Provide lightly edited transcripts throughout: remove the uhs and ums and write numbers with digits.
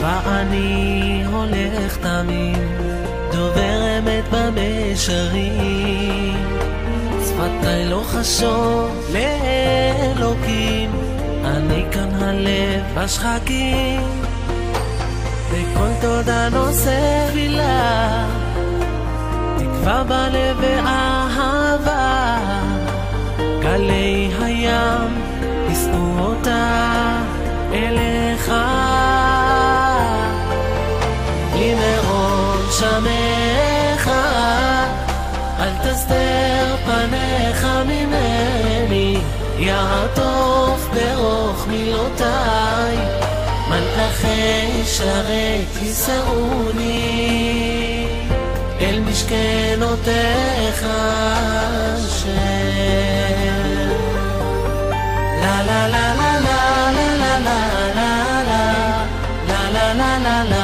ואני הולך תמים, דובר אמת במישרים, שפתיי לא חשות לאלוקים, אני כאן הלב בשחקים, בכל תודה נושא תפילה, תקווה בלב ואהבה, גלי הים יישאו אותה אליך, למרום שמך, אל תסתר פניך ממני, יעטוף ברוך מילותיי, מלאכי שרת יישאוני אל משכנותיך אשר. לה לה לה לה לה לה לה לה לה לה לה לה לה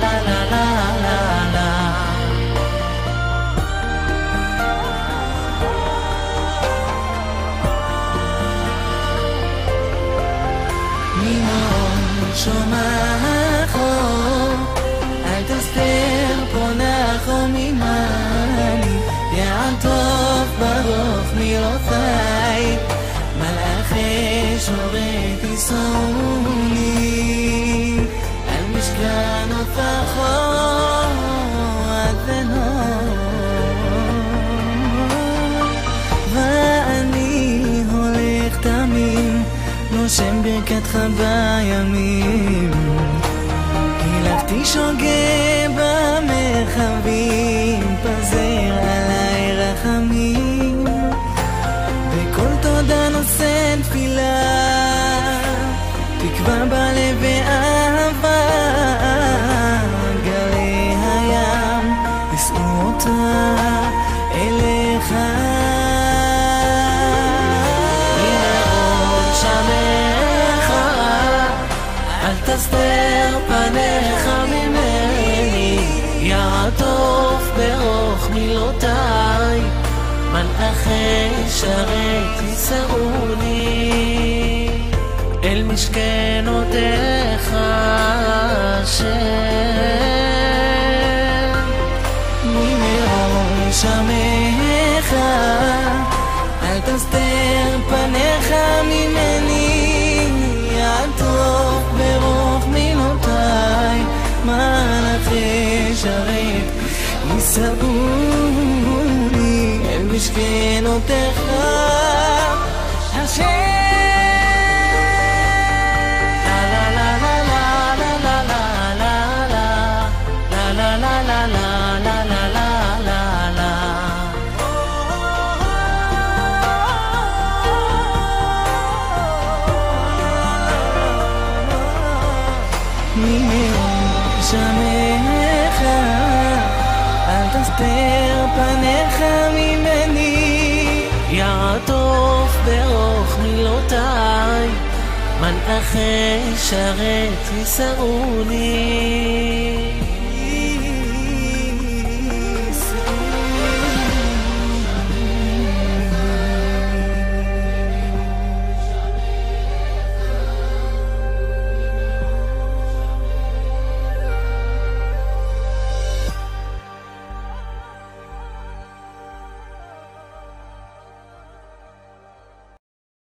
שומעך, אל תסתר פונך ממני, יעטוף ברוך מילותיי, מלאכי שרת יישאוני על משכנותיך עד ואני הולך תמים, נושם ברכתך בימים, הילכתי שוגה במרחבים, פזר עליי רחמים, בכל תודה נושא תפילה, תקווה בלב ואהבה, גלי הים יישאו אותה אליך, תסתר פניך ממני, יעטוף ברוך מילותיי, מלאכי שרת יישאוני אל משכנותיך אשר. ממרום שמך, אל תסתר פניך ממני, יעטוף ברוך מילותיי, מלאכי שרת יישאוני אל משכנותיך אשר. שמך, אל תסתר פניך ממני, יעטוף ברוך מילותיי, מלאכי שרת יישאוני